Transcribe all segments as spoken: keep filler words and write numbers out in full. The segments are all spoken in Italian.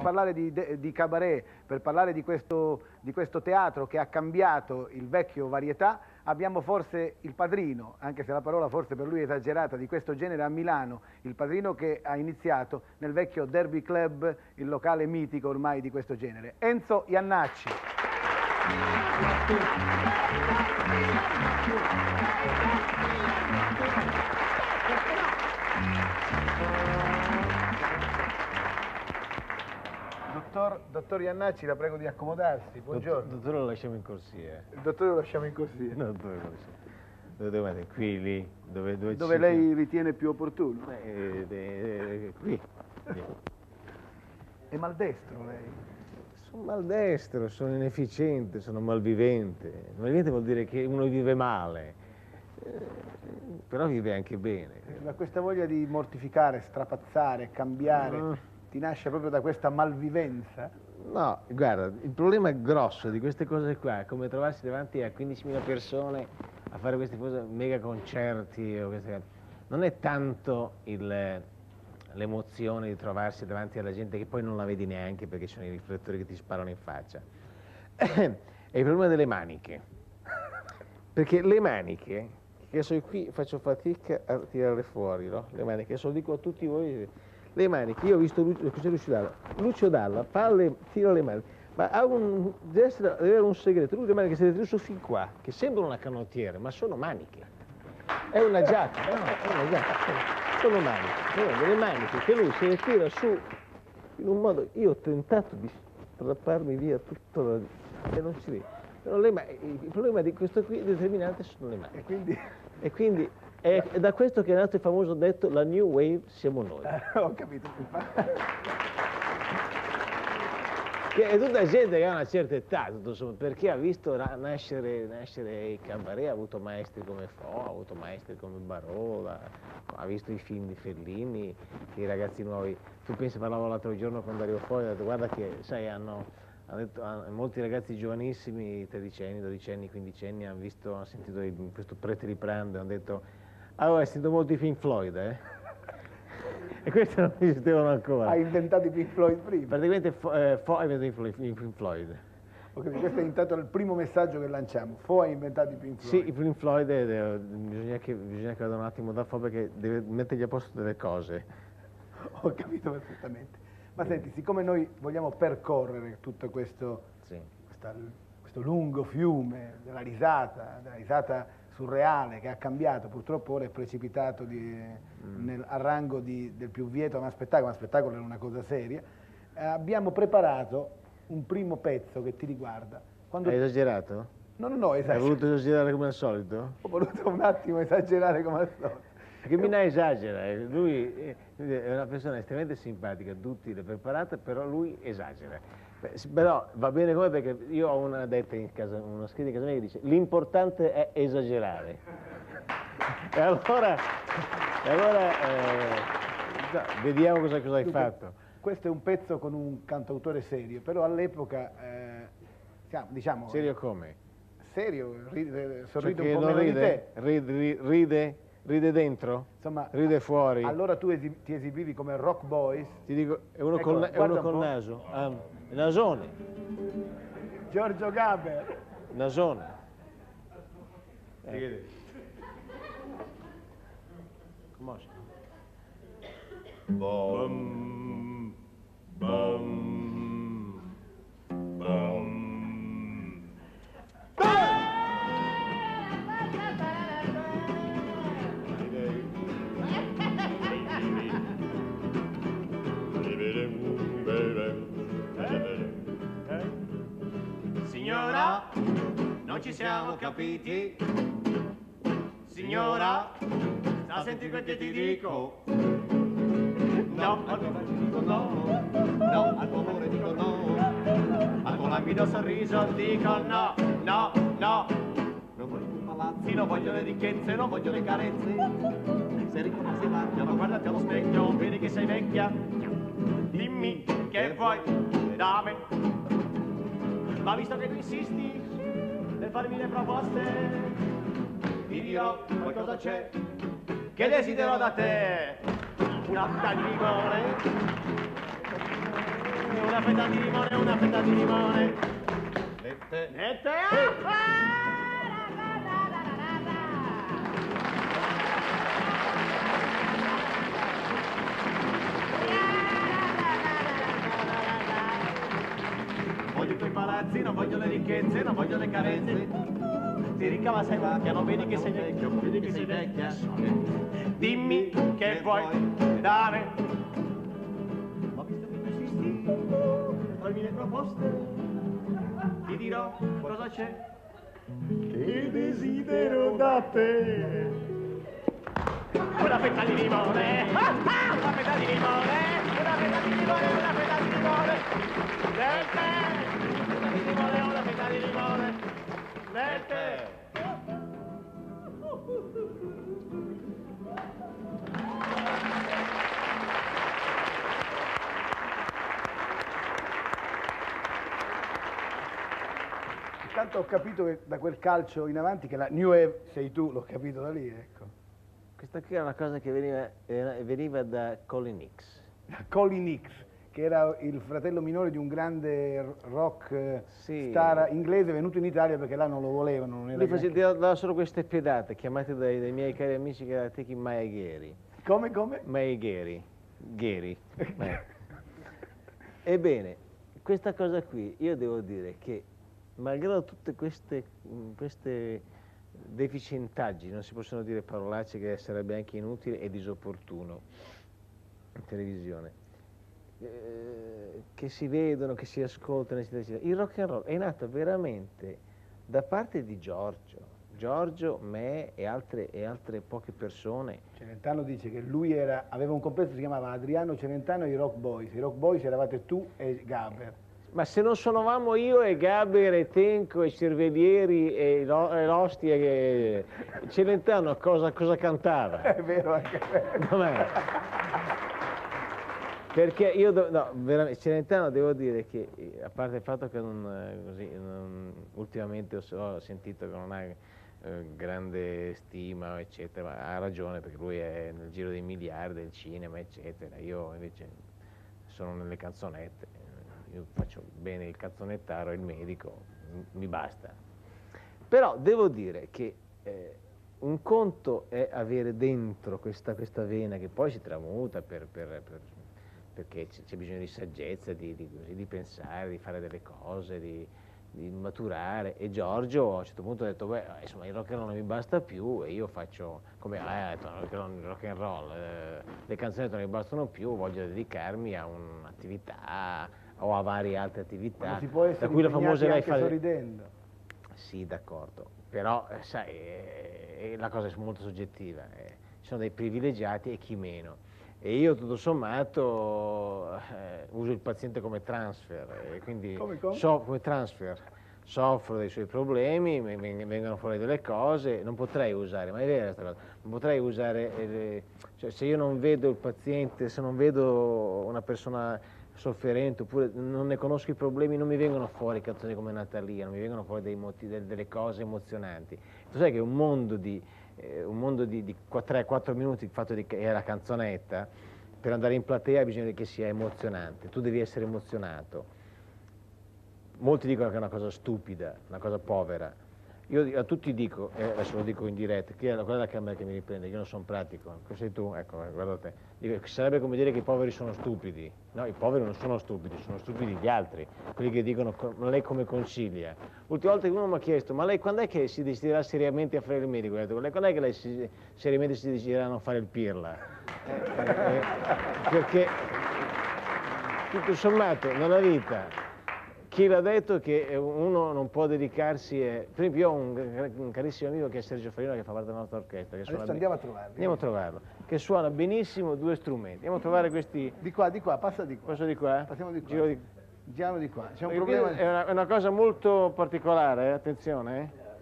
parlare di, di cabaret, per parlare di questo, di questo teatro che ha cambiato il vecchio varietà, abbiamo forse il padrino, anche se la parola forse per lui è esagerata, di questo genere a Milano, il padrino che ha iniziato nel vecchio Derby Club, il locale mitico ormai di questo genere, Enzo Jannacci. Dottor, dottor Jannacci, la prego di accomodarsi, buongiorno. Il dottore lo lasciamo in corsia. Il dottore lo lasciamo in corsia. No, dove lo lasciamo? Dove dovete? Qui, lì, dove, dove, dove ci... lei ritiene più opportuno? Eh, eh, eh, qui. È maldestro lei? Sono maldestro, sono inefficiente, sono malvivente. Malvivente vuol dire che uno vive male, eh, però vive anche bene. Ma questa voglia di mortificare, strapazzare, cambiare... Mm. Ti nasce proprio da questa malvivenza? No, guarda, il problema grosso di queste cose qua è come trovarsi davanti a quindicimila persone a fare queste cose, mega concerti o queste cose. Non è tanto l'emozione di trovarsi davanti alla gente che poi non la vedi neanche perché ci sono i riflettori che ti sparano in faccia. È il problema delle maniche. Perché le maniche, che sono qui, faccio fatica a tirare fuori, no? Le maniche, adesso lo dico a tutti voi. Le maniche, io ho visto Lucio Dalla, Lucio Dalla fa le, tira le mani, ma ha un, deve, essere, deve avere un segreto, lui le maniche se le tira su fin qua, che sembrano una canottiere, ma sono maniche. È una giacca, no, è una giacca, sono maniche, sono delle maniche che lui se le tira su in un modo, io ho tentato di strapparmi via tutto la, e non si vede. Però le, il problema di questo qui determinante sono le maniche. E quindi... E quindi è da questo che è nato il famoso detto la new wave siamo noi. Eh, ho capito. Che è tutta gente che ha una certa età, tutto insomma, perché ha visto nascere, nascere i cabaret, ha avuto maestri come Fo, ha avuto maestri come Barola, ha visto i film di Fellini, i ragazzi nuovi. Tu pensi, parlavo l'altro giorno quando arrivo fuori, ho detto guarda che, sai, hanno, hanno detto, hanno, molti ragazzi giovanissimi, tredicenni, dodicenni, quindicenni, hanno visto, hanno sentito il, questo Prete di Prando, hanno detto allora, hai sentito molti Pink Floyd, eh? E questi non esistevano ancora. Hai inventato i Pink Floyd prima? Praticamente Fo eh, Fo ha inventato i Pink Floyd. Ok, questo è intanto il primo messaggio che lanciamo. Fo ha inventato i Pink Floyd. Sì, i Pink Floyd, eh, bisogna, che, bisogna che vada un attimo da Fo perché deve mettergli a posto delle cose. Ho capito perfettamente. Ma senti, siccome noi vogliamo percorrere tutto questo, sì. questa, questo lungo fiume della risata, della risata surreale che ha cambiato, purtroppo ora è precipitato di, mm. nel, al rango di, del più vieto a uno spettacolo, ma spettacolo è una cosa seria, eh, abbiamo preparato un primo pezzo che ti riguarda. Quando... Hai esagerato? No, no, no, esagerato. Hai voluto esagerare come al solito? Ho voluto un attimo esagerare come al solito. Perché Minà esagera, lui è una persona estremamente simpatica, duttile, preparata, però lui esagera. Però va bene come perché io ho una detta in casa, una scritta in casa mia che dice l'importante è esagerare. E allora, e allora eh, no, vediamo cosa, cosa hai Dunque, fatto. Questo è un pezzo con un cantautore serio, però all'epoca, eh, diciamo... Serio come? Serio, ride, sorride cioè un po' non meno ride, di te. Ride, ride, ride dentro? Insomma, ride fuori? Allora tu esib ti esibivi come Rock Boys? Ti dico, è uno ecco, col, è uno col naso. Um, Nasone. Giorgio Gaber. Nasone. Eh. Come Bum, bum, bum. Signora, non ci siamo capiti. Signora, sta a sentire quel che ti dico. No, al tuo bacio dico no, no, al tuo amore dico no, al tuo lampido sorriso dico no, no, no. Non voglio più palazzi, non voglio le ricchezze, non voglio le carezze. Se riconosci l'ansia, ma guardati allo specchio, vedi che sei vecchia. Dimmi che vuoi da me. Ma visto che tu insisti nel farmi le proposte, ti dirò qualcosa c'è che desidero da te. Una botta di vigore, una fetta di limone, una fetta di limone. Nette, nette, voglio i tuoi palazzi, non voglio le ricchezze, non voglio le carenze. Ti ricava sei vecchia, non vedi che sei vecchio, vedi che sei vecchia. Dimmi che vuoi dare. Ma visto che tu esisti, fammi le proposte. Ti dirò cosa c'è. Che desidero da te. Una fetta di limone, ah, ah, una fetta di limone, una fetta di limone, una fetta di limone. Del tè, una fetta di limone, una fetta di limone. Del tè. Intanto ho capito che da quel calcio in avanti che la New Wave sei tu, l'ho capito da lì, ecco. Questa qui è una cosa che veniva, era- veniva da Colin Hicks. Colin Hicks, che era il fratello minore di un grande r- rock eh, Sì. star inglese venuto in Italia perché là non lo volevano. Non era Lui face- neanche- dava solo queste pedate, chiamate dai, dai miei cari amici che era Techi Maeghieri. Come, come? Maeghieri. Gheri. Eh. Ebbene, questa cosa qui, io devo dire che, malgrado tutte queste, mh, queste deficientaggini, non si possono dire parolacce che sarebbe anche inutile e disopportuno in televisione, eh, che si vedono, che si ascoltano, eccetera, eccetera. Il rock and roll è nato veramente da parte di Giorgio, Giorgio, me e altre, e altre poche persone. Celentano dice che lui era, aveva un complesso che si chiamava Adriano Celentano e i Rock Boys. I Rock Boys eravate tu e Gaber. Ma se non suonavamo io e Gaber e Tenco e Cervelieri e Ro- e Rosti e Celentano cosa, cosa cantava? È vero anche Com'è? Perché io, do- no, veramente, Celentano devo dire che, eh, a parte il fatto che non, eh, così, non- ultimamente ho, s- ho sentito che non ha eh, grande stima, eccetera, ma ha ragione perché lui è nel giro dei miliardi del cinema, eccetera. Io invece sono nelle canzonette, io faccio bene il canzonettaro e il medico, m- mi basta. Però devo dire che eh, un conto è avere dentro questa, questa vena che poi si tramuta per, per, per, perché c- c'è bisogno di saggezza, di, di, così, di pensare, di fare delle cose, di, di maturare. E Giorgio a un certo punto ha detto, beh, insomma il rock and roll non mi basta più e io faccio, come ha detto, il rock and roll, il rock and roll eh, le canzoni non mi bastano più, voglio dedicarmi a un'attività o a varie altre attività. Ma si può essere da cui la impegnati famosa lei anche fa... sorridendo. Sì, d'accordo, però eh, sai, eh, la cosa è molto soggettiva, eh. Ci sono dei privilegiati e chi meno. E io tutto sommato eh, uso il paziente come transfer, e quindi Come, come? so come transfer, soffro dei suoi problemi, mi- mi vengono fuori delle cose, non potrei usare, ma è vera questa cosa, non potrei usare, eh, le- cioè se io non vedo il paziente, se non vedo una persona sofferente oppure non ne conosco i problemi, non mi vengono fuori canzoni come Natalia, non mi vengono fuori dei moti- del- delle cose emozionanti. Tu sai che un mondo di, eh, un mondo di, di tre quattro minuti fatto di è la canzonetta, per andare in platea bisogna che sia emozionante, tu devi essere emozionato. Molti dicono che è una cosa stupida, una cosa povera. Io a tutti dico, e adesso lo dico in diretta, che è quella della Camera che mi riprende, io non sono pratico, sei tu, ecco, guarda te. Dico, sarebbe come dire che i poveri sono stupidi. No, i poveri non sono stupidi, sono stupidi gli altri, quelli che dicono, ma lei come consiglia? L'ultima volta che uno mi ha chiesto, ma lei quando è che si deciderà seriamente a fare il medico? Ho detto, lei quando è che lei si, seriamente si deciderà a non fare il pirla? Eh, eh, eh, perché, tutto sommato, nella vita... Chi l'ha detto che uno non può dedicarsi, a... per esempio io ho un, un carissimo amico che è Sergio Farina che fa parte della nostra orchestra. Che Adesso andiamo a trovarlo. Andiamo a trovarlo, che suona benissimo due strumenti. Andiamo a trovare questi... Di qua, di qua, passa di qua. Posso di qua? Passiamo di qua. Giro di... Giriamo di qua. C'è un Perché problema. È una, è una cosa molto particolare, eh? Attenzione.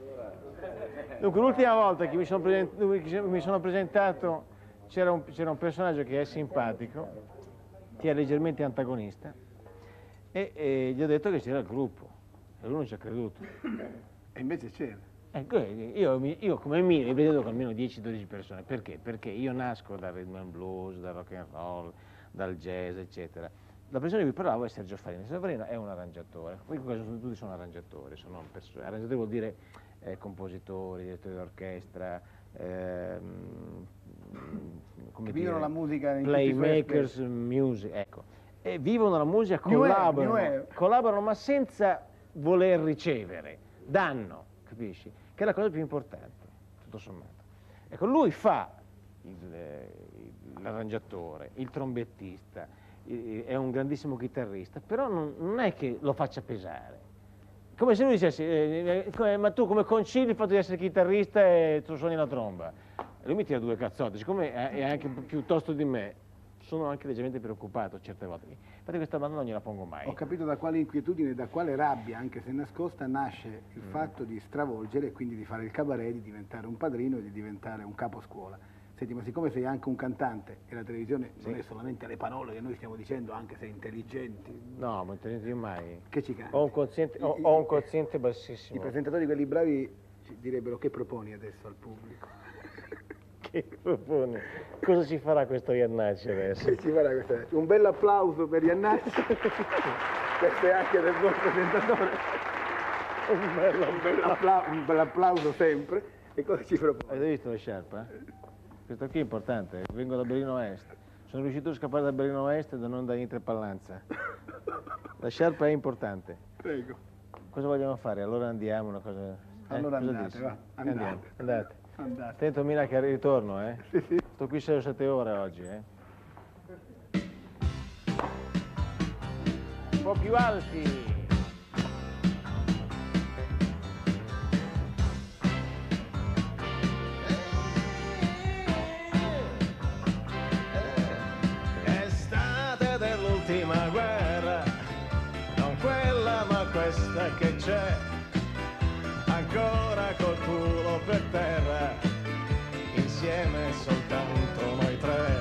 Eh? Dunque l'ultima volta che mi sono, present... che mi sono presentato c'era un, c'era un personaggio che è simpatico, che è leggermente antagonista, e, e gli ho detto che c'era il gruppo e lui non ci ha creduto. E invece c'era. Ecco, io, mi- io come minimo mi presento con almeno dieci dodici persone. Perché? Perché io nasco dal rhythm and blues, dal rock and roll, dal jazz, eccetera. la persona di cui parlavo è Sergio Farina. Sergio Farina è un arrangiatore, poi tutti sono arrangiatori, sono persone, arrangiatori vuol dire eh, compositori, direttori d'orchestra, ehm, come vivono dire, la musica in playmakers, music, ecco, e vivono la musica, collaborano, New Wave. collaborano ma senza voler ricevere, danno, capisci? Che è la cosa più importante, tutto sommato. Ecco, lui fa l'arrangiatore, il trombettista, è un grandissimo chitarrista, però non, non è che lo faccia pesare. Come se lui dicesse, eh, come, ma tu come concili il fatto di essere chitarrista e tu suoni la tromba? E lui mi tira due cazzotti, siccome è, è anche piuttosto di me, sono anche leggermente preoccupato certe volte. Infatti questa domanda non gliela pongo mai. Ho capito da quale inquietudine, da quale rabbia, anche se nascosta, nasce il mm. fatto di stravolgere e quindi di fare il cabaret, di diventare un padrino e di diventare un caposcuola. Senti, ma siccome sei anche un cantante e la televisione sì. non è solamente le parole che noi stiamo dicendo, anche se intelligenti. No, ma intelligenti mai. Che ci canti? Ho un quoziente, ho, ho un quoziente bassissimo. I presentatori, quelli bravi, ci direbbero: che proponi adesso al pubblico? Che proponi? Cosa ci farà questo Iannacci adesso? Che ci farà questo? Un bel applauso per Iannacci. Questo è anche del buon presentatore. Un bel, un bel, applauso, un bel applauso sempre. E cosa ci proponi? Avete visto la sciarpa? Questo qui è importante, vengo da Berlino Est, sono riuscito a scappare da Berlino Est e da non da Intre Pallanza. La sciarpa è importante. Prego. Cosa vogliamo fare? Allora andiamo, una cosa... Eh? Allora cosa andate, dici? va, andate. Andiamo, andate. andate. Attento Mina che ritorno, eh? Sì, sì. Sto qui sei o sette ore oggi, eh? Un po' più alti. L'ultima guerra, non quella ma questa che c'è, ancora col culo per terra, insieme soltanto noi tre.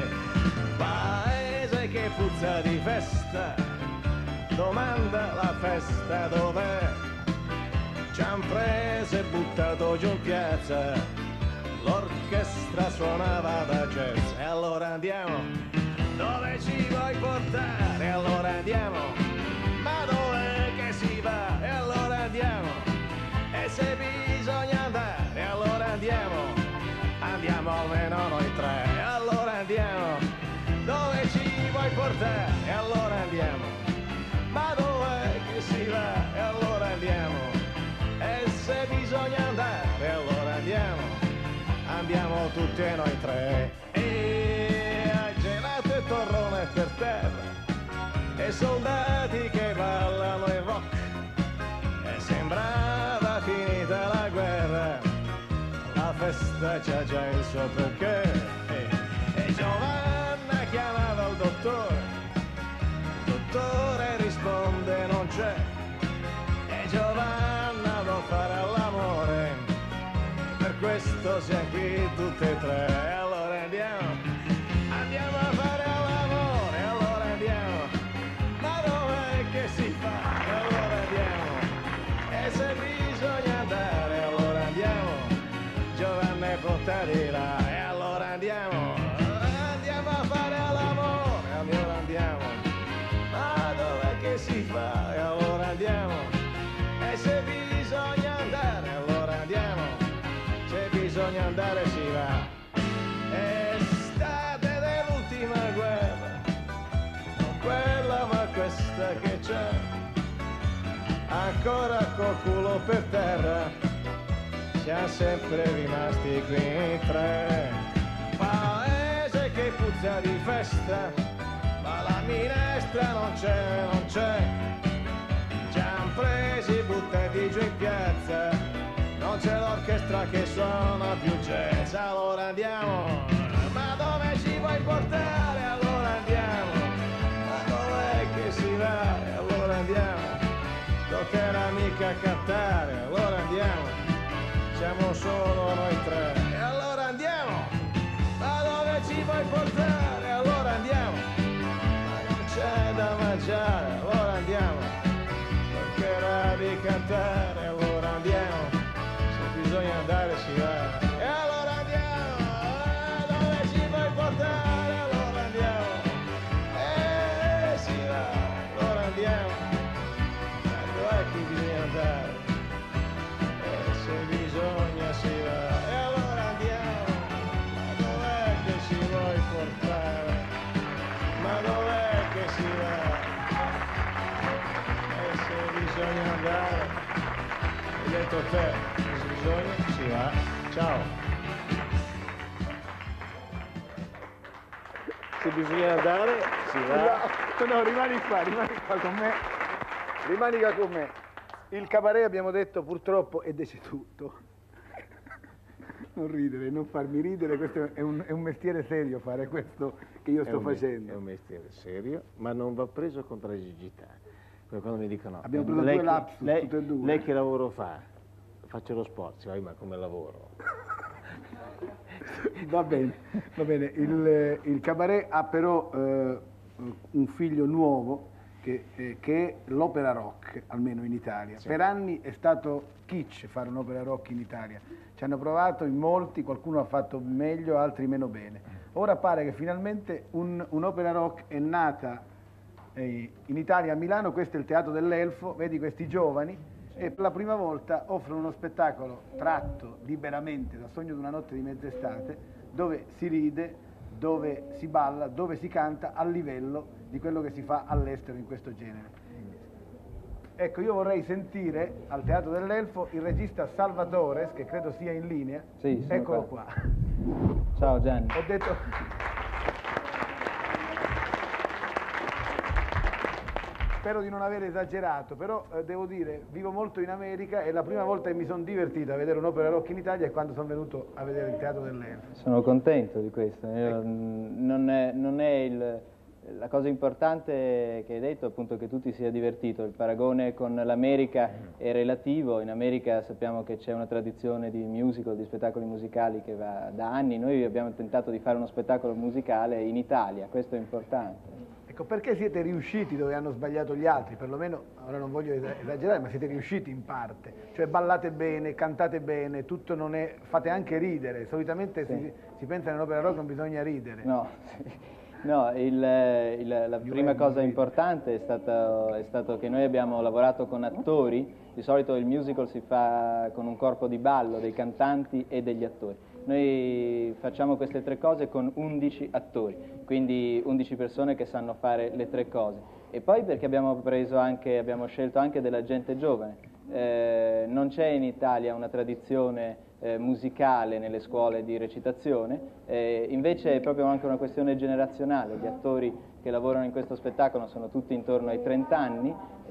Paese che puzza di festa, domanda la festa dov'è, ci han preso e buttato giù in piazza, l'orchestra suonava da jazz. E allora andiamo. Dove ci vuoi portare? Allora andiamo. Ma dov'è che si va? E allora andiamo. E se bisogna andare? Allora andiamo. Andiamo almeno noi tre. E allora andiamo. Dove ci vuoi portare? E allora andiamo. Ma dov'è che si va? E allora andiamo. E se bisogna andare? E allora andiamo. Andiamo tutti e noi tre. E torrone per terra e soldati che ballano il rock e sembrava finita la guerra, la festa c'ha già il suo perché. E, e Giovanna chiamava il dottore, il dottore risponde non c'è, e Giovanna vuol fare all'amore, per questo siamo qui tutte e tre. E allora andiamo, andiamo a fare si fa, e allora andiamo, e se bisogna andare, allora andiamo, Giovanna è pronta di là, e allora andiamo, andiamo a fare all'amore, allora andiamo, ma dov'è che si fa, e allora andiamo, e se bisogna andare, allora andiamo, se bisogna andare si va. Estate dell'ultima guerra, non quella ma questa che c'è, ancora col culo per terra, siamo sempre rimasti qui in tre. Paese che puzza di festa, ma la minestra non c'è, non c'è, ci han presi buttati giù in piazza, non c'è l'orchestra che suona più jazz. Allora andiamo, ma dove ci vuoi portare? Allora andiamo, si va, e allora andiamo, toccherà mica cantare, allora andiamo, siamo solo noi tre, e allora andiamo, ma dove ci vuoi portare? Allora andiamo, ma non c'è da mangiare, allora andiamo, toccherà di cantare, allora andiamo, se bisogna andare si va, e allora andiamo, ma dove ci vuoi portare? Allora andiamo. bisogna andare. Hai detto te, se bisogna, si va. Ciao. Se bisogna andare, si va. No, no, rimani qua, rimani qua con me. Rimani qua con me. Il cabaret, abbiamo detto, purtroppo è deceduto. Non ridere, non farmi ridere, questo è un, è un mestiere serio fare questo che io sto è facendo. È un mestiere serio, ma non va preso con tragicità. Come quando mi dicono, abbiamo preso lei due che, lapsus, lei, tutte e due. Lei che lavoro fa? Faccio lo sport, sì, ma come lavoro? Va bene, va bene. Il, il cabaret ha però eh, un figlio nuovo che, eh, che è l'opera rock, almeno in Italia. Sì. Per anni è stato kitsch fare un'opera rock in Italia. Ci hanno provato in molti, qualcuno ha fatto meglio, altri meno bene. Ora pare che finalmente un, un'opera rock è nata eh, in Italia, a Milano. Questo è il Teatro dell'Elfo, vedi questi giovani, e per la prima volta offrono uno spettacolo tratto liberamente dal Sogno di una notte di mezz'estate, dove si ride, dove si balla, dove si canta a livello di quello che si fa all'estero in questo genere. Ecco, io vorrei sentire al Teatro dell'Elfo il regista Salvatores, che credo sia in linea. Sì, eccolo qua. qua. Ciao Gianni. Ho detto... Spero di non aver esagerato, però eh, devo dire, vivo molto in America e la prima volta che mi sono divertito a vedere un'opera rock in Italia è quando sono venuto a vedere il Teatro dell'Elfo. Sono contento di questo. Io, non è, non è il... La cosa importante che hai detto è appunto che tu ti sia divertito. Il paragone con l'America è relativo. In America sappiamo che c'è una tradizione di musical, di spettacoli musicali che va da anni. Noi abbiamo tentato di fare uno spettacolo musicale in Italia, questo è importante. Ecco, perché siete riusciti dove hanno sbagliato gli altri? Perlomeno, ora non voglio esagerare, ma siete riusciti in parte. Cioè ballate bene, cantate bene, tutto non è... fate anche ridere. Solitamente sì. si, si pensa che nell'opera rock non bisogna ridere. No. No, il, il, la prima cosa importante è stato, è stato che noi abbiamo lavorato con attori. Di solito il musical si fa con un corpo di ballo, dei cantanti e degli attori. Noi facciamo queste tre cose con undici attori, quindi undici persone che sanno fare le tre cose. E poi perché abbiamo, preso anche, abbiamo scelto anche della gente giovane. Eh, non c'è in Italia una tradizione Eh, musicale nelle scuole di recitazione, eh, invece è proprio anche una questione generazionale. Gli attori che lavorano in questo spettacolo sono tutti intorno ai trenta anni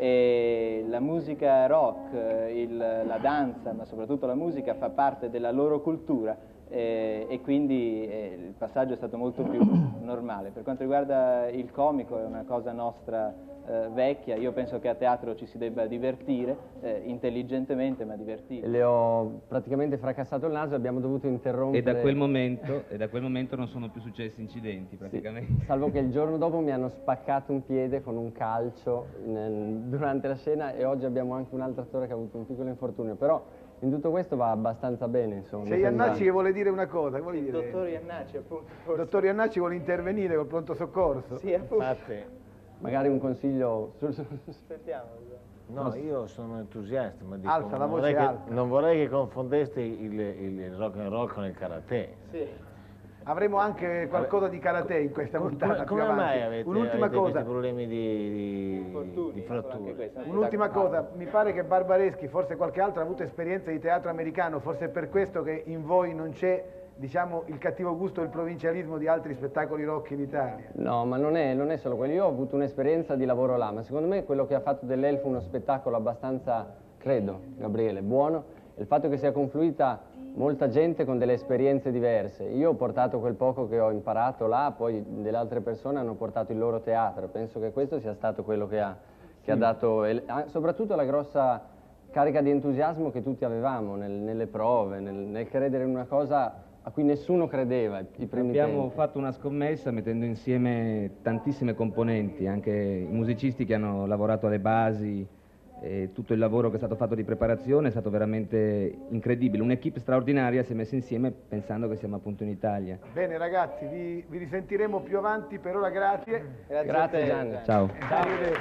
e la musica rock, eh, il, la danza, ma soprattutto la musica fa parte della loro cultura eh, e quindi eh, il passaggio è stato molto più normale. Per quanto riguarda il comico è una cosa nostra Eh, vecchia. Io penso che a teatro ci si debba divertire, eh, intelligentemente ma divertire. Le ho praticamente fracassato il naso e abbiamo dovuto interrompere. E da quel momento, e da quel momento non sono più successi incidenti praticamente. Sì, salvo che il giorno dopo mi hanno spaccato un piede con un calcio nel, durante la scena e oggi abbiamo anche un altro attore che ha avuto un piccolo infortunio, però in tutto questo va abbastanza bene, insomma. C'è Iannacci che vuole dire una cosa, vuole Il dire? dottor Iannacci, appunto. Il dottor Iannacci vuole intervenire col pronto soccorso. Sì, appunto. Infatti, magari un consiglio sul... Aspettiamo. no, io sono entusiasta, ma dico, Alza la non, voce vorrei che, alta. non vorrei che confondeste il, il, il rock and roll con il karate. Sì. Avremo anche qualcosa di karate in questa Come, puntata. come più mai avanti. avete, Un'ultima avete cosa. questi problemi di, di, Infortuni, di anche fratture? questa. Un'ultima cosa, mi pare che Barbareschi, forse qualche altro, ha avuto esperienza di teatro americano, forse è per questo che in voi non c'è, diciamo, il cattivo gusto e il provincialismo di altri spettacoli rock in Italia. No, ma non è, non è solo quello. Io ho avuto un'esperienza di lavoro là, ma secondo me quello che ha fatto dell'Elfo uno spettacolo abbastanza, credo, Gabriele, buono, è il fatto che sia confluita molta gente con delle esperienze diverse. Io ho portato quel poco che ho imparato là, poi delle altre persone hanno portato il loro teatro. Penso che questo sia stato quello che ha, che ha dato, soprattutto la grossa carica di entusiasmo che tutti avevamo nel, nelle prove, nel, nel credere in una cosa a cui nessuno credeva i primi Abbiamo tempi. fatto una scommessa mettendo insieme tantissime componenti, anche i musicisti che hanno lavorato alle basi e tutto il lavoro che è stato fatto di preparazione è stato veramente incredibile. Un'equipe straordinaria si è messa insieme pensando che siamo appunto in Italia. Bene ragazzi, vi, vi risentiremo più avanti, per ora grazie. Grazie, Grazie, a te. Gianni. Ciao. Arrivederci.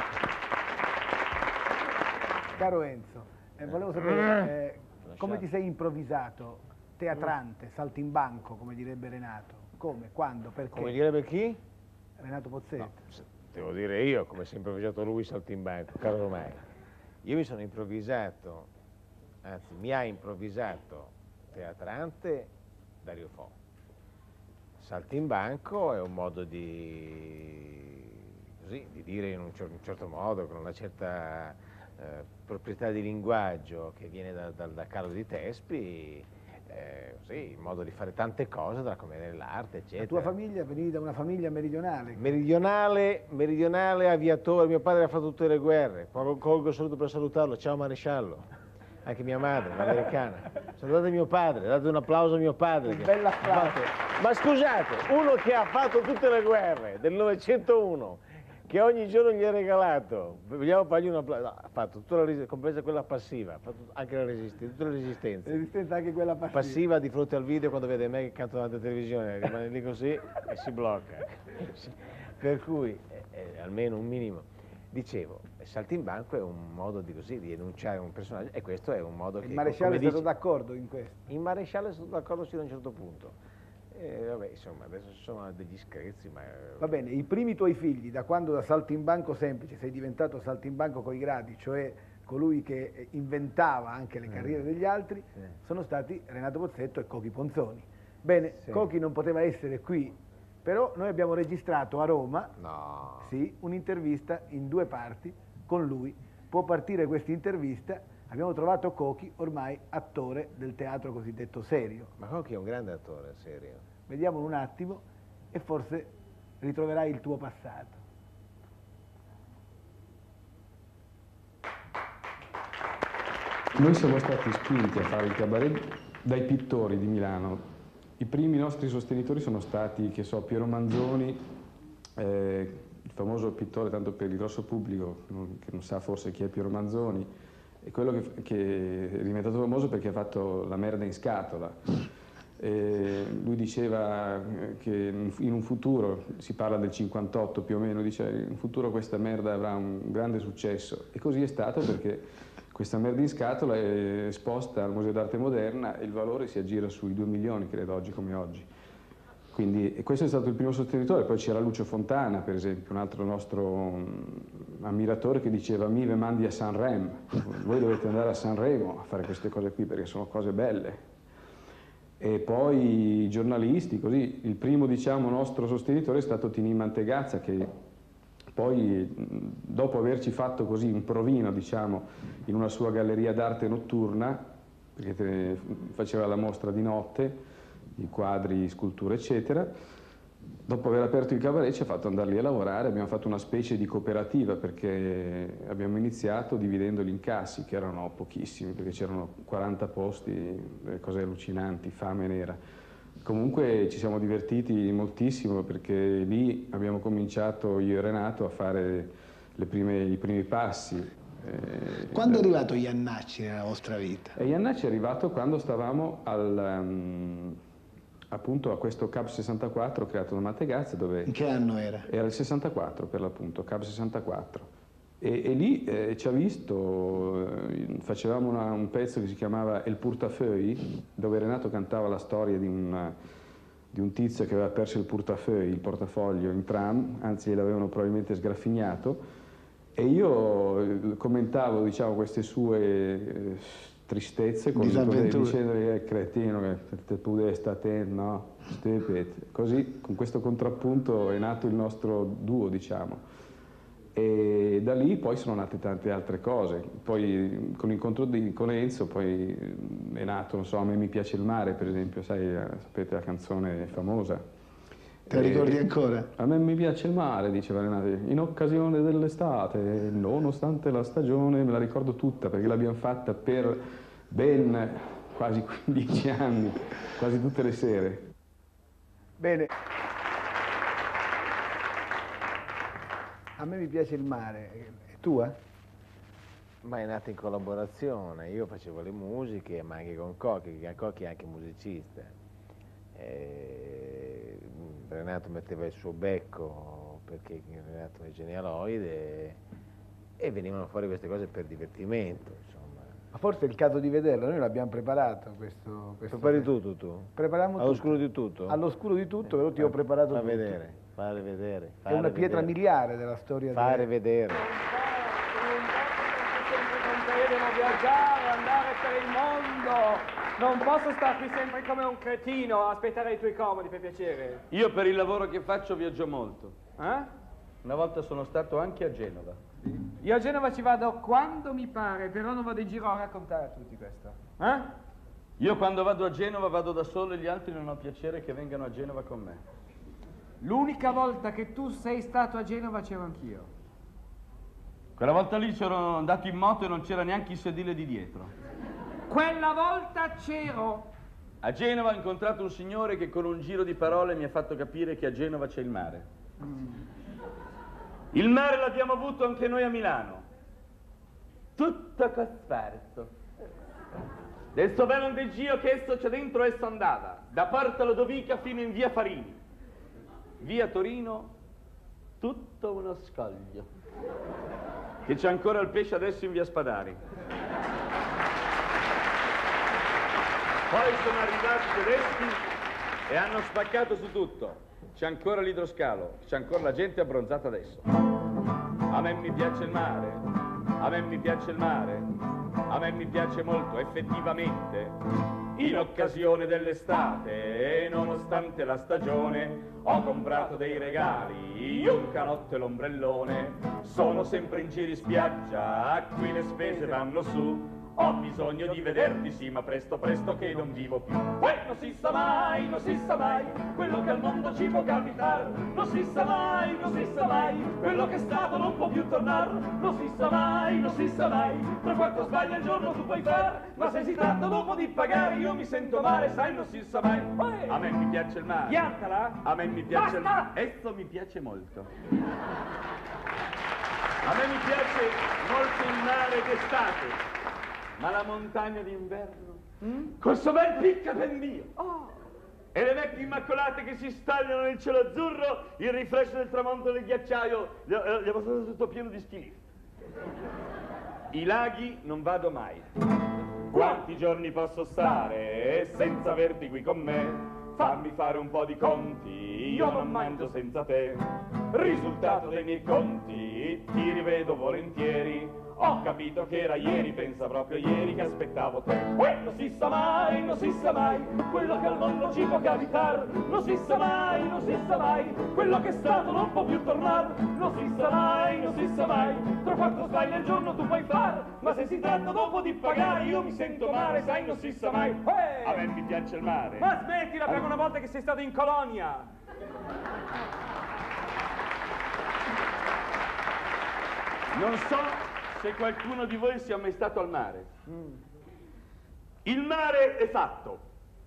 Caro Enzo, eh, volevo sapere eh, come ti sei improvvisato, teatrante, saltimbanco, come direbbe Renato. Come, quando, perché? Come direbbe chi? Renato Pozzetto. No, devo dire io, come si è improvvisato lui saltimbanco, caro ormai. io mi sono improvvisato, anzi mi ha improvvisato teatrante Dario Fo. Saltimbanco è un modo di, così, di dire in un, cer un certo modo, con una certa eh, proprietà di linguaggio che viene da, da, da Carlo di Tespi, eh, così, il modo di fare tante cose, dalla commedia dell'arte, eccetera. La tua famiglia venivi da una famiglia meridionale? Meridionale, meridionale, aviatore, mio padre ha fatto tutte le guerre, poi colgo il saluto per salutarlo, ciao maresciallo. Anche mia madre, l'americana. Salutate mio padre, date un applauso a mio padre. Un bel applauso. Ma scusate, uno che ha fatto tutte le guerre del novecentouno, che ogni giorno gli è regalato, vogliamo fargli un applauso, no, ha fatto tutta la resistenza, compresa quella passiva, ha fatto anche la resistenza, tutte le resistenze. Resistenza anche quella passiva. Passiva di fronte al video quando vede me che canto davanti alla televisione, rimane lì così e si blocca. Per cui, eh, eh, almeno un minimo. Dicevo, Saltimbanco è un modo di, così, di enunciare un personaggio e questo è un modo che... Il maresciallo è dice, stato d'accordo in questo? Il maresciallo è stato d'accordo fino a un certo punto. E, vabbè, insomma, adesso ci sono degli screzi, ma... Va bene, i primi tuoi figli, da quando da saltimbanco semplice sei diventato saltimbanco coi gradi, cioè colui che inventava anche le carriere degli altri, sì. sono stati Renato Pozzetto e Cochi Ponzoni. Bene, sì. Cochi non poteva essere qui, però noi abbiamo registrato a Roma no. sì, un'intervista in due parti con lui. Può partire questa intervista, abbiamo trovato Cochi, ormai attore del teatro cosiddetto serio. Ma Cochi è un grande attore, serio. Vediamolo un attimo e forse ritroverai il tuo passato. Noi siamo stati spinti a fare il cabaret dai pittori di Milano. I primi nostri sostenitori sono stati, che so, Piero Manzoni, eh, il famoso pittore, tanto per il grosso pubblico, non, che non sa forse chi è Piero Manzoni, è quello che, che è diventato famoso perché ha fatto La merda in scatola. E lui diceva che in un futuro, si parla del cinquantotto più o meno, dice in un futuro questa merda avrà un grande successo. E così è stato perché questa merda in scatola è esposta al Museo d'Arte Moderna e il valore si aggira sui due milioni, credo, oggi come oggi. Quindi, e questo è stato il primo sostenitore. Poi c'era Lucio Fontana, per esempio, un altro nostro um, ammiratore che diceva mi ve mandi a Sanremo, voi dovete andare a Sanremo a fare queste cose qui perché sono cose belle. E poi i giornalisti, così. Il primo, diciamo, nostro sostenitore è stato Tini Mantegazza, che poi, dopo averci fatto così un provino, diciamo, in una sua galleria d'arte notturna, perché faceva la mostra di notte, di quadri, sculture, eccetera, dopo aver aperto il cabaret ci ha fatto andare lì a lavorare, abbiamo fatto una specie di cooperativa, perché abbiamo iniziato dividendo gli incassi, che erano pochissimi, perché c'erano quaranta posti, cose allucinanti, fame nera. Comunque ci siamo divertiti moltissimo perché lì abbiamo cominciato io e Renato a fare le prime, i primi passi. Eh, quando è arrivato Iannacci nella vostra vita? E Iannacci è arrivato quando stavamo al, um, appunto a questo Cab sessantaquattro creato da Mantegazza, dove... In che anno era? Era il sessantaquattro per l'appunto, Cab sessantaquattro. E, e lì eh, ci ha visto, eh, facevamo una, un pezzo che si chiamava El Portafeuille, dove Renato cantava la storia di un, di un tizio che aveva perso il portafeuille, il portafoglio in tram, anzi l'avevano probabilmente sgraffignato, e io commentavo, diciamo, queste sue eh, tristezze con dicendogli eh, cretino, che te pudeste a te, no? Stupid. Così, con questo contrappunto è nato il nostro duo, diciamo. E da lì poi sono nate tante altre cose. Poi con l'incontro di, con Enzo poi è nato, non so, A me mi piace il mare, per esempio, sai, sapete la canzone famosa. Te la ricordi ancora? A me mi piace il mare, diceva Renato, in occasione dell'estate, nonostante la stagione, me la ricordo tutta perché l'abbiamo fatta per ben quasi quindici anni, quasi tutte le sere. Bene. A me mi piace il mare, è tua? Ma è nata in collaborazione, io facevo le musiche, ma anche con Cochi, che Cochi è anche musicista. E Renato metteva il suo becco, perché Renato è genialoide, e venivano fuori queste cose per divertimento, insomma. Ma forse è il caso di vederlo, noi l'abbiamo preparato questo... questo Prepari tutto tu? Prepariamo All'oscuro di tutto? All'oscuro di tutto, però ti ho preparato fa tutto. vedere. Fare vedere. Fare è una pietra vedere. miliare della storia. Fare delle... vedere. vita, io devo viaggiare, andare per il mondo. Non posso star qui sempre come un cretino a aspettare i tuoi comodi, per piacere. Io per il lavoro che faccio viaggio molto. Eh? Una volta sono stato anche a Genova. Io a Genova ci vado quando mi pare, però non vado in giro a raccontare a tutti questo. Eh? Io quando vado a Genova vado da solo e gli altri non ho piacere che vengano a Genova con me. L'unica volta che tu sei stato a Genova c'ero anch'io. Quella volta lì c'ero andato in moto e non c'era neanche il sedile di dietro. Quella volta c'ero. A Genova ho incontrato un signore che con un giro di parole mi ha fatto capire che a Genova c'è il mare. Mm. Il mare l'abbiamo avuto anche noi a Milano. Tutto cosparso. Del suo bel ondeggio che esso c'è dentro esso andava, da Porta Lodovica fino in via Farini. Via Torino, tutto uno scoglio. Che c'è ancora il pesce adesso in via Spadari. Poi sono arrivati i tedeschi e hanno spaccato su tutto. C'è ancora l'idroscalo, c'è ancora la gente abbronzata adesso. A me mi piace il mare, a me mi piace il mare, a me mi piace molto effettivamente. In occasione dell'estate e nonostante la stagione ho comprato dei regali, un canotto e l'ombrellone. Sono sempre in giri spiaggia, qui le spese vanno su. Ho bisogno di vederti, sì, ma presto presto che non vivo più. Eh, non si sa mai, non si sa mai, quello che al mondo ci può capitare. Non si sa mai, non si sa mai, quello che è stato non può più tornare. Non si sa mai, non si sa mai, tra quanto sbaglia il giorno tu puoi fare. Ma se si tratta dopo di pagare io mi sento male, sai, non si sa mai. A me mi piace il mare. Piantala. A me mi piace il mare. Esso mi piace molto. A me mi piace molto il mare d'estate. Ma la montagna d'inverno, mm? Col suo bel piccapendio, oh. E le vecchie immacolate che si stagliano nel cielo azzurro, il riflesso del tramonto del ghiacciaio, gli ho, gli ho passato tutto pieno di schifo. I laghi non vado mai. Quanti giorni posso stare senza averti qui con me? Fammi fare un po' di conti, io non mangio senza te. Risultato dei miei conti, ti rivedo volentieri. Ho capito che era ieri, pensa proprio ieri che aspettavo te. Uè, non si sa mai, non si sa mai, quello che al mondo ci può capitare. Non si sa mai, non si sa mai, quello che è stato non può più tornare. Non si sa mai, non si sa mai, tra quanto sbaglia il giorno tu puoi fare. Ma se si tratta dopo di pagare io mi sento male, sai, non si sa mai. Uè. A me mi piace il mare. Ma smettila per una volta che sei stato in colonia. Non so se qualcuno di voi sia mai stato al mare. Mm. Il mare è fatto.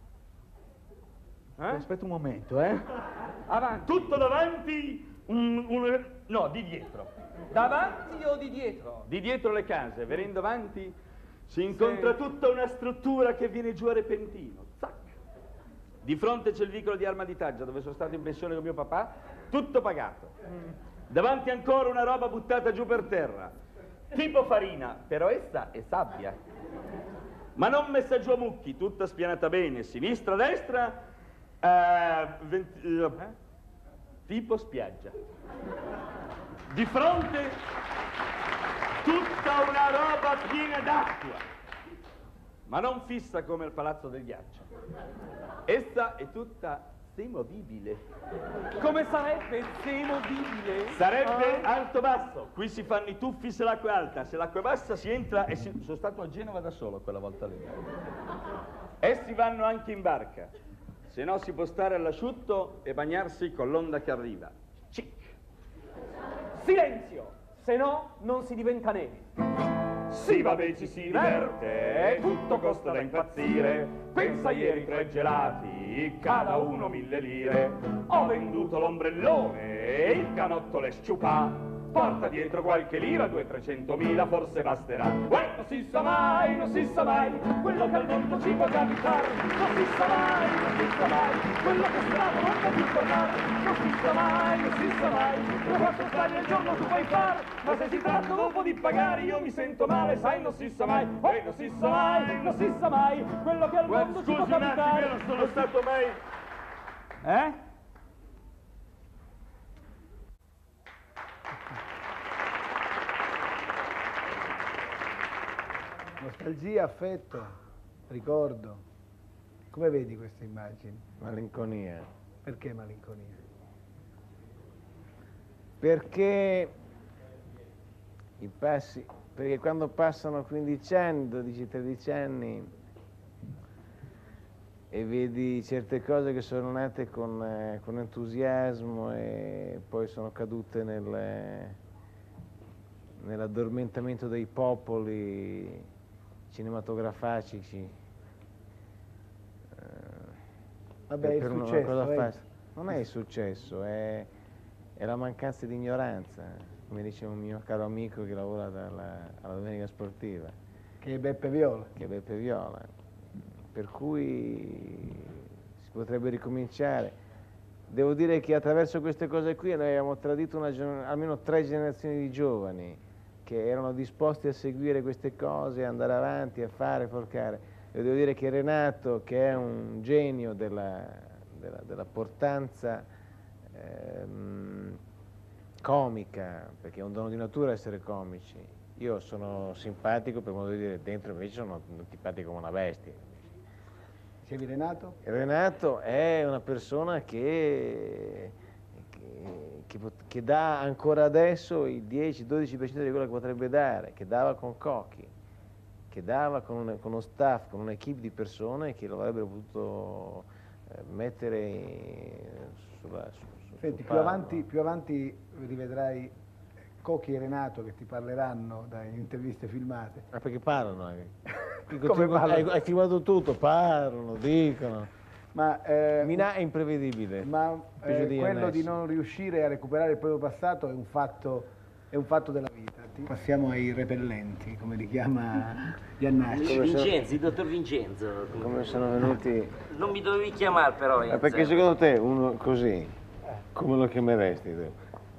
Eh? Aspetta un momento, eh? Avanti. Tutto davanti, un, un, no, di dietro. Davanti o di dietro? Di dietro le case, venendo avanti si incontra sì. Tutta una struttura che viene giù a repentino. Zac. Di fronte c'è il vicolo di Armaditaggia, dove sono stato in pensione con mio papà, tutto pagato. Mm. Davanti ancora una roba buttata giù per terra. Tipo farina, però essa è sabbia. Ma non messa giù a mucchi, tutta spianata bene, sinistra, destra, eh, venti, eh, tipo spiaggia. Di fronte tutta una roba piena d'acqua, ma non fissa come il palazzo del ghiaccio. Essa è tutta semovibile. Come sarebbe semovibile? Sarebbe ah. alto-basso. Qui si fanno i tuffi se l'acqua è alta, se l'acqua è bassa si entra e si... Sono stato a Genova da solo quella volta lì. E si vanno anche in barca, se no si può stare all'asciutto e bagnarsi con l'onda che arriva. Cic. Silenzio, se no non si diventa neve. Sì, vabbè, ci si diverte, tutto costa da impazzire. Pensa ieri tre gelati, cada uno mille lire. Ho venduto l'ombrellone e il canotto le sciupà. Porta dietro qualche lira, due trecentomila forse basterà. Uè, non si sa mai, non si sa mai, quello che al mondo ci può capitare. Non si sa mai, non si sa mai, quello che è stato non può più tornare. Non si sa mai, non si sa mai, tra quanto sbaglia il giorno tu puoi fare. Ma se si tratta dopo di pagare io mi sento male, sai, non si sa mai. Uè, non si sa mai, non si sa mai, quello che al mondo ci può capitare. Scusi un attimo, io non sono stato mai... Eh? Nostalgia, affetto, ricordo. Come vedi queste immagini? Malinconia. Perché malinconia? Perché i passi, perché quando passano quindici anni, dodici tredici anni e vedi certe cose che sono nate con, eh, con entusiasmo e poi sono cadute nel, nell'addormentamento dei popoli cinematografici. Vabbè, è per una successo, cosa eh. facile. Non è il successo, è, è la mancanza di ignoranza, come dice un mio caro amico che lavora dalla, alla Domenica Sportiva. Che è Beppe Viola. Che è Beppe Viola. Per cui si potrebbe ricominciare. Devo dire che attraverso queste cose qui noi abbiamo tradito una, almeno tre generazioni di giovani che erano disposti a seguire queste cose, andare avanti, a fare, forcare. E devo dire che Renato, che è un genio della, della, della portanza ehm, comica, perché è un dono di natura essere comici, io sono simpatico, per modo di dire, dentro invece sono antipatico come una bestia. Dicevi Renato? Renato è una persona che, che, che, che dà ancora adesso il dieci dodici per cento di quello che potrebbe dare, che dava con Cocchi, che dava con, un, con uno staff, con un'equipe di persone che lo avrebbero potuto eh, mettere sulla, su, su, Senti, sul più palo. avanti, più avanti rivedrai Cocchi e Renato che ti parleranno dalle interviste filmate. Ma perché parlano? Eh? Come tu, parlano? hai, hai filmato tutto, parlano, dicono. Ma, eh, Mina è imprevedibile. Ma eh, di quello Iannacci. di non riuscire a recuperare il proprio passato è un fatto, è un fatto della vita. Passiamo ai repellenti, come li chiama Iannacci. Vincenzo, il dottor Vincenzo. Come sono venuti? Non mi dovevi chiamare però. Ma perché secondo te uno così, come lo chiameresti tu?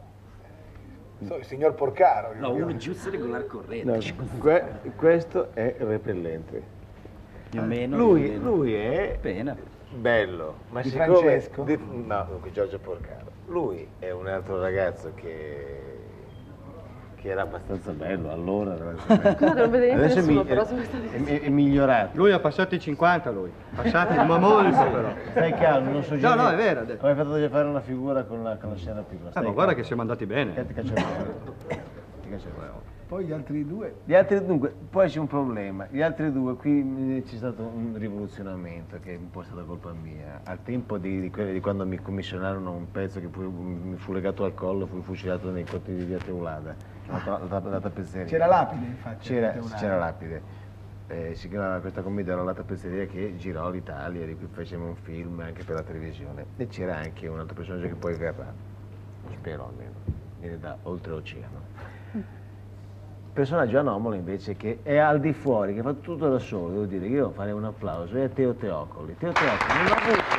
So, il signor Porcaro. No, uno giusto regolare corrente. No, que- questo è repellente. Più o meno. Lui, più o meno. lui è Appena. bello, ma Di siccome Francesco? di- no, dunque Giorgio Porcaro. Lui è un altro ragazzo che che era abbastanza bello allora. Scusate, non vede niente Adesso è, nessuno, mi- però è, se mi state è- è migliorato. Lui ha passato i cinquanta, lui. Passati, ma molto però. Stai calmo, non so No, no, è vero. Ho fatto già fare una figura con la, con la scena piccola. Eh, ma guarda che siamo andati bene. Ti caccio fuori. Ti caccio fuori. Poi gli altri due. Gli altri, dunque, poi c'è un problema. Gli altri due, qui eh, c'è stato un rivoluzionamento che è un po' stata colpa mia. Al tempo di, di, quelli- di quando mi commissionarono un pezzo che poi mi fu legato al collo, fui fucilato nei corti di via Teulada, la, la, la tappezzeria. C'era Lapide, infatti. C'era, a Teulada. c'era Lapide. Eh, si chiamava questa commedia era La tappezzeria che girò l'Italia, di cui facevamo un film anche per la televisione. E c'era anche un altro personaggio che poi verrà, spero almeno, viene da oltreoceano. Personaggio anomalo invece che è al di fuori, che fa tutto da solo, devo dire, io farei un applauso, è Teo Teocoli. Teo Teocoli non ha avuto.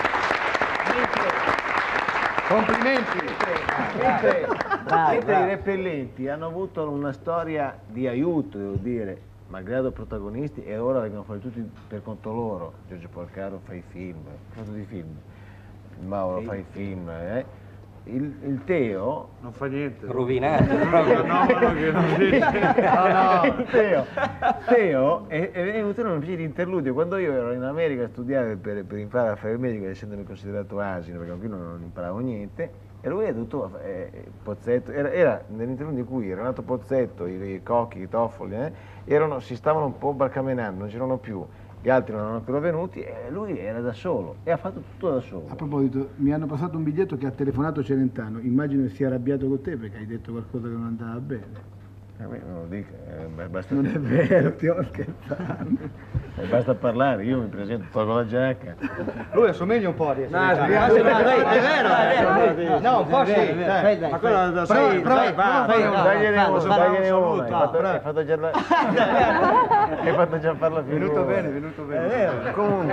Complimenti! Mentre, mentre i repellenti hanno avuto una storia di aiuto, devo dire, malgrado protagonisti, e ora vengono fuori tutti per conto loro. Giorgio Porcaro fa i film, fa tutti i film, Mauro fa i film, eh. Il, il Teo non fa niente. Rovinato. No, no, che non dice. No, no, Teo, Teo è, è venuto in una specie di interludio. Quando io ero in America a studiare per, per imparare a fare il medico, essendomi considerato asino, perché qui non, non imparavo niente, e lui è dovuto, eh, Pozzetto, era, era nell'interludio in cui Renato Pozzetto, i, i Cocchi, i Toffoli, eh, erano, si stavano un po' barcamenando, non c'erano più. Gli altri non erano ancora venuti e lui era da solo e ha fatto tutto da solo. A proposito, mi hanno passato un biglietto che ha telefonato Celentano. Immagino che sia arrabbiato con te perché hai detto qualcosa che non andava bene. A me non lo dica, eh, basta... Non è vero, stiamo scherzando. Eh, basta parlare, io mi presento, tolgo la giacca. Lui assomiglia un po' a essere. No, italiano. no, no, È no, vero, è vero. No, un po' sì. Dai, dai. dai, Ma quello da fai- sei, fai- vai, vai, fai- vai, dagliene vai, uno, vai, dagliene vai, uno, un hai saluto. fatto- hai fatto già la... hai fatto già fare la figura. Venuto bene, venuto bene. È vero, comunque.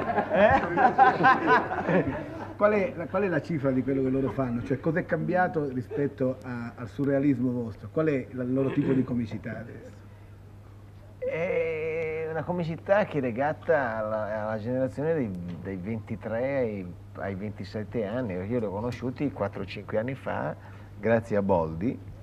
Eh? Qual è, la, qual è la cifra di quello che loro fanno? Cioè, cos'è cambiato rispetto a- al surrealismo vostro? Qual è la- il loro tipo di comicità adesso? È una comicità che è legata alla, alla generazione dei, dai ventitré ai, ai ventisette anni. Io li ho conosciuti quattro cinque anni fa, grazie a Boldi,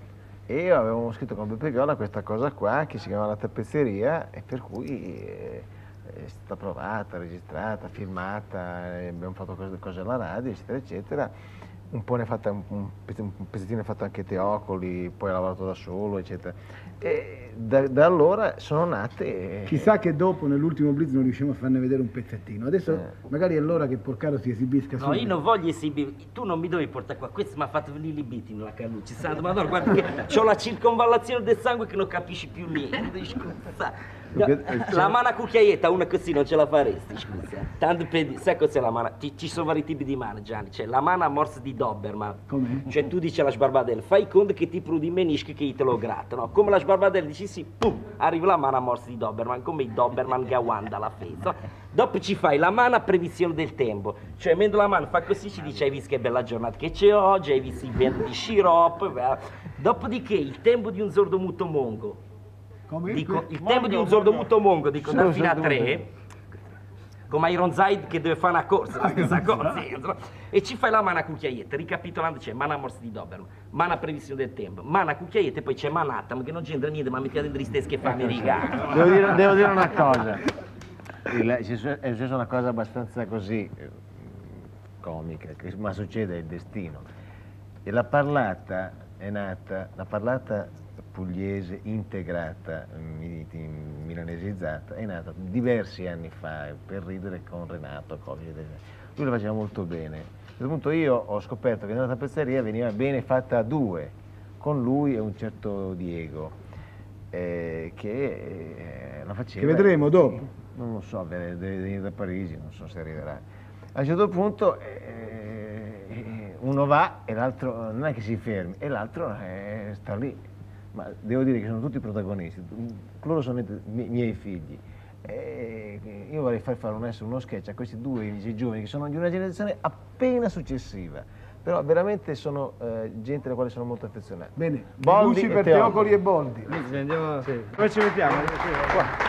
e avevamo scritto con Beppe Viola questa cosa qua che si chiama La tappezzeria e per cui eh, è stata provata, registrata, filmata, eh, abbiamo fatto cose, cose alla radio, eccetera, eccetera. Un po' ne ha fatta, un pezzettino ha fatto anche Teocoli, poi ha lavorato da solo, eccetera. E da, da allora sono nate... Chissà che dopo, nell'ultimo Blitz, non riusciamo a farne vedere un pezzettino. Adesso Eh. magari è l'ora che Porcaro si esibisca. No, subito. io non voglio esibire, tu non mi devi portare qua, questo mi ha fatto venire i biti nella cannuccia, santo, madonna, guarda che ho la circonvallazione del sangue che non capisci più niente, scusa. La mano a cucchiaietta, una così non ce la faresti, scusa. Tanto per dire, sai cos'è la mano? Ci, ci sono vari tipi di mano, Gianni, c'è la mano a morsa di Doberman. Com'è? Cioè tu dici alla sbarbadella, fai conto che ti prudi menisci che io te lo gratta, no? Come la sbarbadella dici sì, pum, arriva la mano a morsa di Doberman, come i Doberman Gawanda la fezza. Dopo ci fai la mano a previsione del tempo, cioè mentre la mano fa così ci dice hai visto che bella giornata che c'è oggi, hai visto il vento di sciroppo, beh. Dopodiché il tempo di un sordomuto mongo, dico, il tempo di un sordomuto mongo, dico da fino a tre, come Iron Zaid che deve fare una corsa, la stessa cosa, e ci fai la mano a cucchiaietta, ricapitolando c'è mano a morsa di Doberman, mano a previsione del tempo, mano a cucchiaietta e poi c'è Manhattan, che non c'entra niente, ma metti dentro gli stessi che fanno i rigari. Devo dire, devo dire una cosa, Il- è successa una cosa abbastanza così eh, comica, che- ma succede, è il destino. E la parlata è nata, la parlata pugliese integrata, mi- mi- milanesizzata, è nata diversi anni fa per ridere con Renato Covi. Lui la faceva molto bene. A un certo punto io ho scoperto che nella tappezzeria veniva bene fatta a due, con lui e un certo Diego, eh, che eh, la faceva. Che vedremo dopo. Non lo so, deve deve venire da Parigi, non so se arriverà. A un certo punto eh, uno va e l'altro non è che si fermi, e l'altro eh, sta lì. Ma devo dire che sono tutti protagonisti, loro sono i mi- miei figli. E io vorrei far fare un, uno sketch a questi due amici giovani che sono di una generazione appena successiva, però veramente sono eh, gente alla quale sono molto affezionato. Bene, Boldi luci e per Teocoli. Teocoli e Boldi. Andiamo, sì. Dove ci mettiamo? Qua.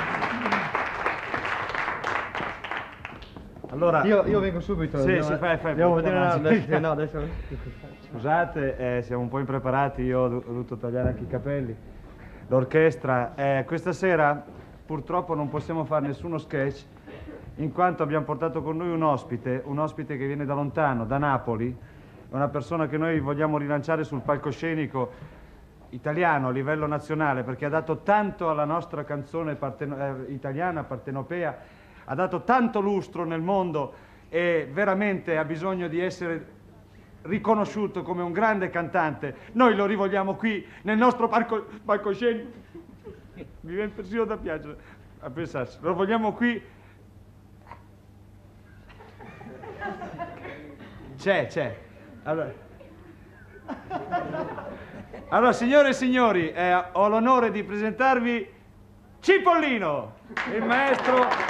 Allora, Io, io vengo subito. Sì, andiamo- sì, fai, fai. Andiamo a vedere, no, chiamare. adesso, no, adesso. Scusate, eh, siamo un po' impreparati, io ho do- ho dovuto tagliare anche i capelli. L'orchestra, eh, questa sera purtroppo non possiamo fare nessuno sketch, in quanto abbiamo portato con noi un ospite, un ospite che viene da lontano, da Napoli, è una persona che noi vogliamo rilanciare sul palcoscenico italiano a livello nazionale, perché ha dato tanto alla nostra canzone parteno- eh, italiana, partenopea, ha dato tanto lustro nel mondo e veramente ha bisogno di essere riconosciuto come un grande cantante. Noi lo rivogliamo qui nel nostro palco- palcoscenico. Mi viene persino da piangere a pensarci. Lo vogliamo qui. C'è, c'è. Allora, allora signore e signori, eh, ho l'onore di presentarvi Cipollino, il maestro.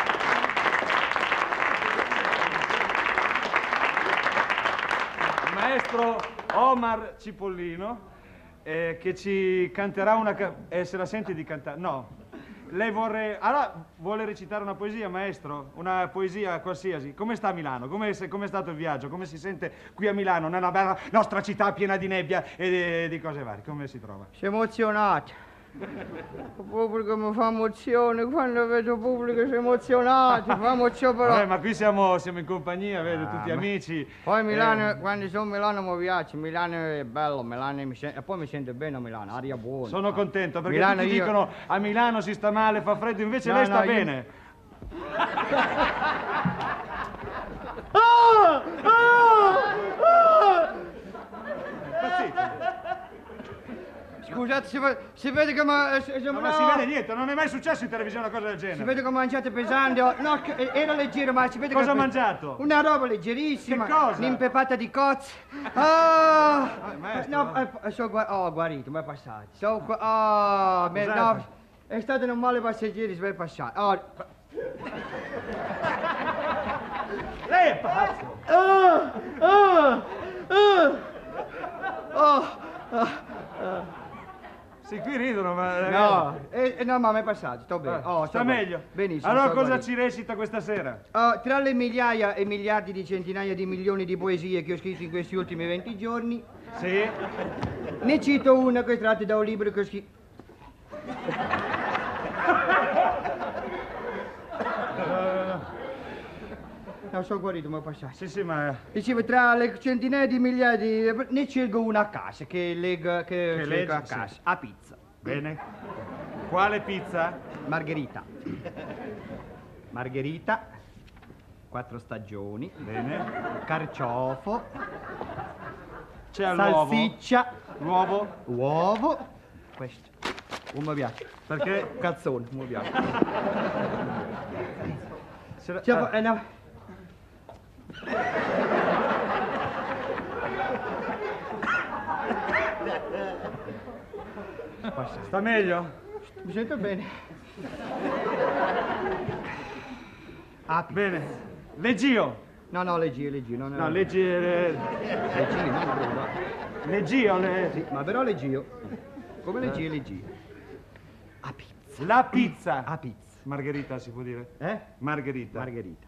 Maestro Omar Cipollino, eh, che ci canterà una... ca- eh, se la senti di cantare? No. Lei vorrei... Allora, vuole recitare una poesia, maestro? Una poesia qualsiasi. Come sta a Milano? Come è stato il viaggio? Come si sente qui a Milano, nella bella nostra città piena di nebbia e di, di cose varie? Come si trova? Sono emozionato. Il pubblico mi fa emozione, quando vedo il pubblico sono emozionato, fa emozione però. Vabbè, ma qui siamo, siamo in compagnia, vedo, Ah, tutti ma- amici. Poi Milano, Eh, quando sono a Milano mi piace, Milano è bello, Milano mi sen- e poi mi sento bene a Milano, aria buona. Sono contento perché Milano tutti io- dicono a Milano si sta male, fa freddo, invece No, lei sta no, io- bene. Ah! Ah! Ah! Scusate, si, ve- si vede che ma, eh, No, ma si vede niente, non è mai successo in televisione una cosa del genere. Si vede che mangiate pesante, oh, no, che- eh, era leggero, ma si vede Cosa che... ha mangiato? Una roba leggerissima. Che cosa? L'impepata di cozze. Ah! maestro, no, eh, sono gua- oh, guarito, mi è passato. So, gua- oh, me- Scusate. no, è stato un male passeggeri, mi è passato. Oh. Lei è pazzo! Ah! Ah! Ah! Oh! Ah! Ah! Sì, qui ridono, ma... No, eh, eh, no, ma mi è passato, sto bene. Ah, Oh, sta sto bene. meglio. Benissimo. Allora sto cosa guarito. ci recita questa sera? Oh, tra le migliaia e miliardi di centinaia di milioni di poesie che ho scritto in questi ultimi venti giorni, Sì? Ne cito una che tratta da un libro così. No, sono guarito, ma passare. Sì, sì, ma... Dicevo, tra le centinaia di migliaia di... Ne scelgo una a casa, che leggo, che Che scelgo leggi, a sì. casa. A pizza. Bene. Quale pizza? Margherita. Margherita. Quattro stagioni. Bene. Carciofo. C'è l'uovo. Salsiccia. L'uovo? Uovo. Questo. Non mi piace. Perché? Cazzone, non mi piace. Se la- Cioè, eh. eh, no. Sta meglio? Mi sento bene. Ah, bene. Leggio. No, no, leggi, leggi. No, no, No, leggi... Le... Leggi, no, no, no. Leggio, le... Sì, ma però leggio. Come leggi, leggi. A pizza. La pizza. A pizza. Margherita si può dire? Eh? Margherita. Margherita.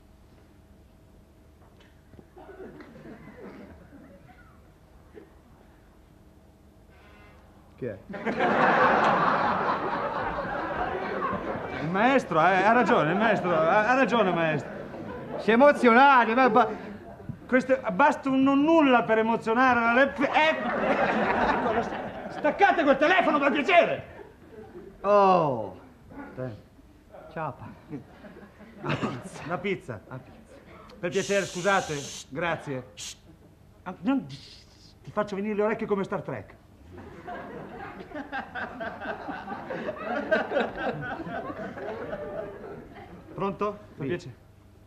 Che è? Il maestro, eh, ha ragione, il maestro, ha, ha ragione, maestro. Si è emozionato, ma... ma- Questo, basta un non nulla per emozionare la le... Eh! Staccate quel telefono, per piacere! Oh! Ciao. La pizza. La pizza. Per piacere, scusate, grazie. Ah, non- Ti faccio venire le orecchie come Star Trek. Pronto? Per Sì. piacere.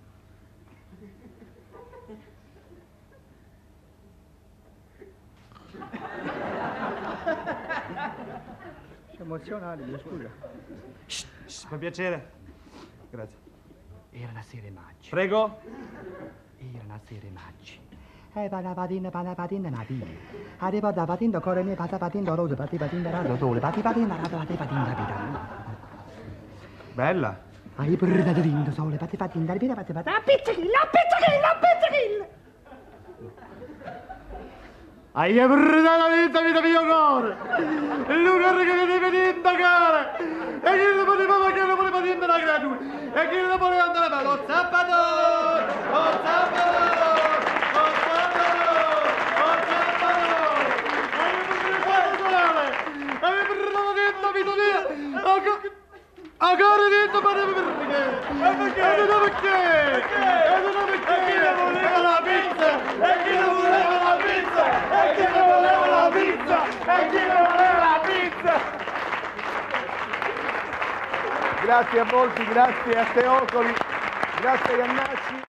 Si è emozionato, mi scusa. Shh, per piacere. Grazie. Era la sera maggio. Prego. Era la sera maggio. Eh, pada patina, pada patina, patina. Ade pada patina, core mie, pada patina, rose, pati patina, rado, sole, pati patina, rado, pati patina, patina. Bella. Hai brrrra di rindo, sole, pati patina, ripete, pati patina. A pizzichilla, a pizzichilla, a pizzichilla! Hai brrrra di vita, vita mio cuore! Il lugar che mi devi indagare! E chi non poteva, ma che non poteva dire la gratuita! E chi non poteva andare a lo zappato! Lo zappato! Ancora detto ma deve perché? E perché? E non perché? E non perché? E chi ne voleva la pizza? E chi ne voleva la pizza? E chi ne voleva la pizza? E chi ne voleva la pizza? Grazie a Volpi, grazie a Teocoli, grazie a Iannacci.